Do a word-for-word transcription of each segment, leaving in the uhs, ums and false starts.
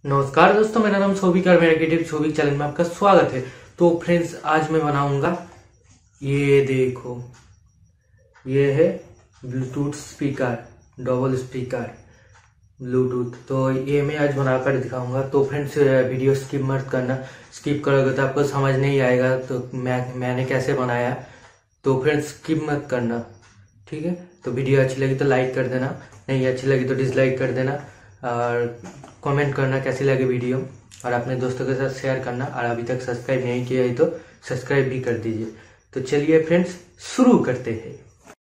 नमस्कार दोस्तों, मेरा नाम शोभिक और मेरा क्रिएटिव शोभिक चैनल में आपका स्वागत है। तो फ्रेंड्स, आज मैं बनाऊंगा, ये देखो, ये है Bluetooth speaker, double speaker Bluetooth. तो ये मैं आज बनाकर दिखाऊंगा। तो फ्रेंड्स, वीडियो स्किप मत करना, स्किप करोगे तो आपको समझ नहीं आएगा तो मैं मैंने कैसे बनाया। तो फ्रेंड्स, स्किप मत करना, ठीक है। तो वीडियो अच्छी लगी तो लाइक कर देना, नहीं अच्छी लगी तो डिसलाइक कर देना, और कमेंट करना कैसी लगी वीडियो, और अपने दोस्तों के साथ शेयर करना। और अभी तक सब्सक्राइब नहीं किया है तो सब्सक्राइब भी कर दीजिए। तो चलिए फ्रेंड्स, शुरू करते हैं।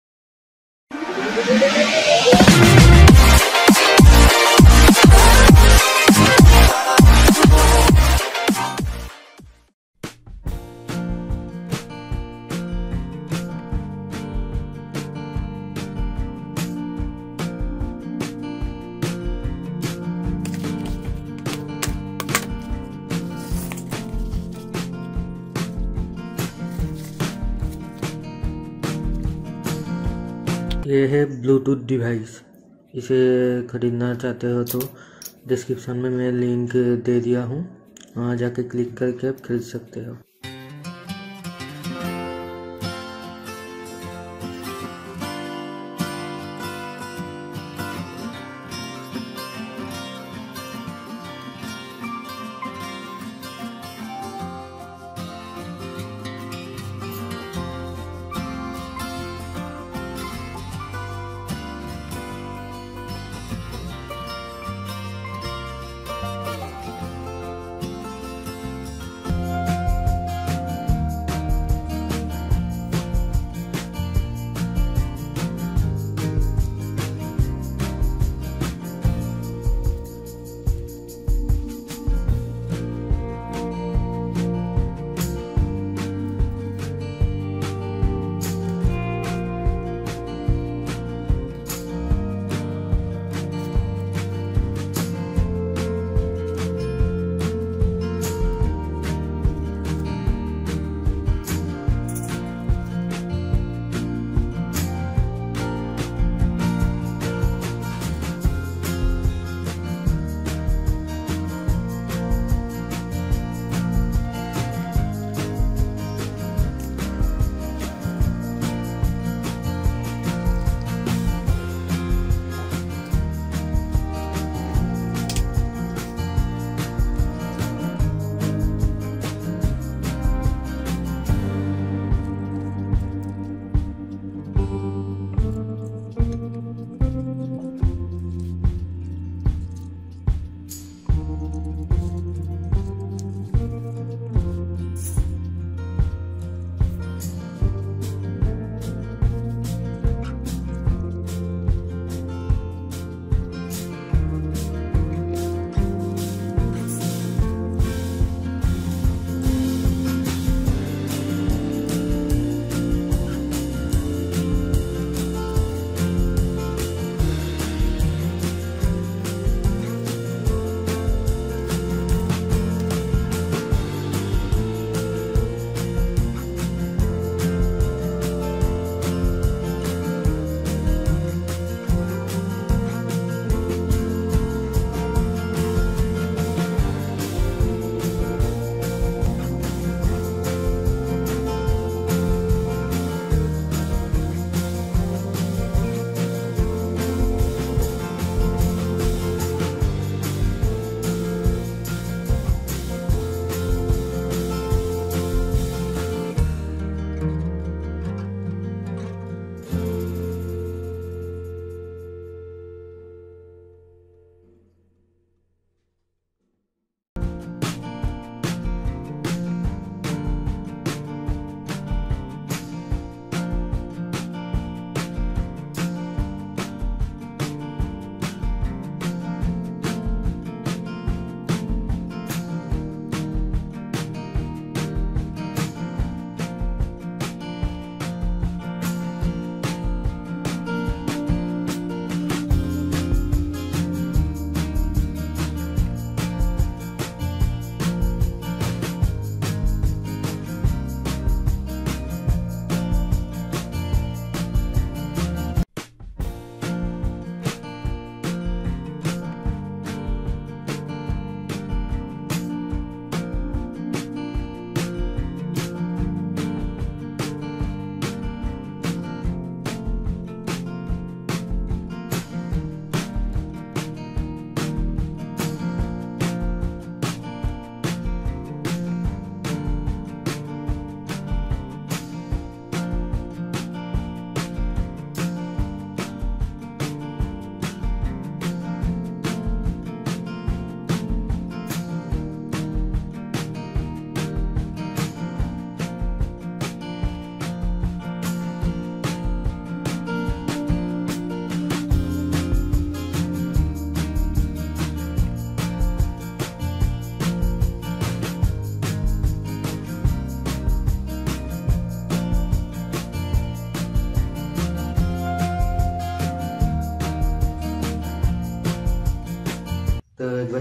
ये है ब्लूटूथ डिवाइस। इसे खरीदना चाहते हो तो डिस्क्रिप्शन में मैं लिंक दे दिया हूँ, वहाँ जाके क्लिक करके आप खरीद सकते हो।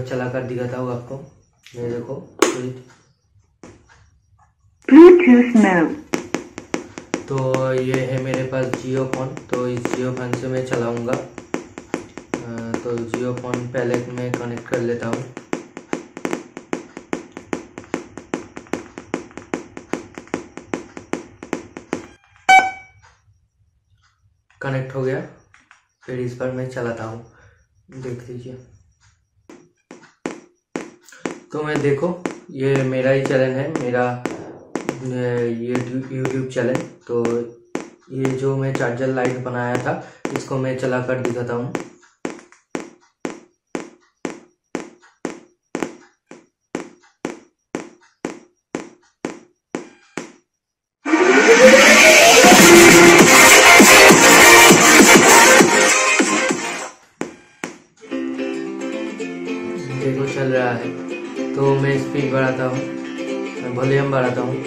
चला कर दिखाता हूँ आपको। ये देखो ब्लूटूथ मोड। तो ये है मेरे पास जियो फोन, तो इस जियो फोन से मैं चलाऊंगा। तो जियो फोन पहले मैं कनेक्ट कर लेता हूँ। कनेक्ट हो गया, फिर इस पर मैं चलाता हूँ, देख लीजिए। तो मैं देखो ये मेरा ही चैनल है, मेरा ये यूट्यूब चैनल। तो ये जो मैं चार्जर लाइट बनाया था इसको मैं चला कर दिखाता हूँ। देखो चल रहा है। तो मैं स्पीड बढ़ाता हूँ, मैं वॉल्यूम बढ़ाता हूँ।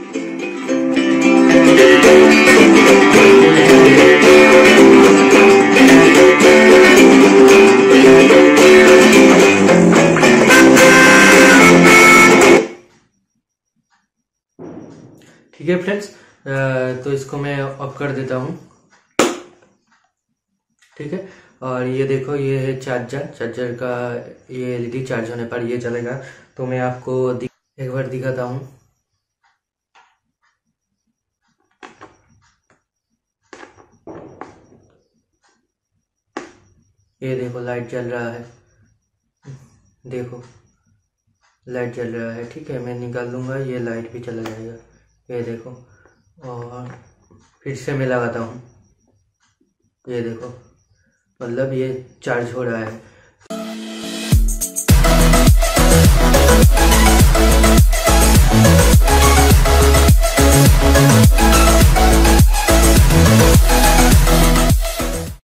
ठीक है फ्रेंड्स, तो इसको मैं ऑफ कर देता हूँ। ठीक है, और ये देखो ये है चार्जर। चार्जर का ये एलईडी चार्ज होने पर ये चलेगा। तो मैं आपको एक बार दिखाता हूँ। ये देखो लाइट जल रहा है, देखो लाइट जल रहा है। ठीक है, मैं निकाल दूंगा, ये लाइट भी चला जाएगा। ये देखो, और फिर से मैं लगाता हूँ। ये देखो, मतलब ये चार्ज हो रहा है।